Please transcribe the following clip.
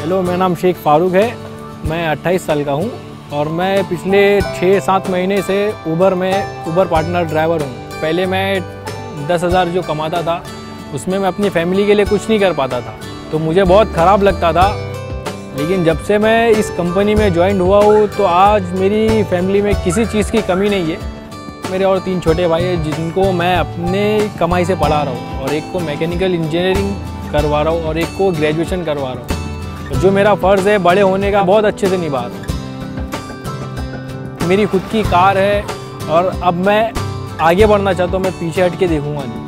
Hello, मेरा नाम शेख फारूक है। मैं 28 साल का हूँ और मैं पिछले 6-7 महीने से ऊबर पार्टनर ड्राइवर हूँ। पहले मैं 10,000 जो कमाता था उसमें मैं अपनी फैमिली के लिए कुछ नहीं कर पाता था, तो मुझे बहुत ख़राब लगता था। लेकिन जब से मैं इस कंपनी में ज्वाइन हुआ हूँ तो आज मेरी फैमिली में किसी चीज़ की कमी नहीं है। मेरे और 3 छोटे भाई हैं जिनको मैं अपने कमाई से पढ़ा रहा हूँ, और एक को मैकेनिकल इंजीनियरिंग करवा रहा हूँ और एक को ग्रेजुएशन करवा रहा हूँ। तो जो मेरा फ़र्ज़ है बड़े होने का बहुत अच्छे से निभा रहा हूँ। मेरी खुद की कार है और अब मैं आगे बढ़ना चाहता हूँ, मैं पीछे हट के देखूँगा नहीं।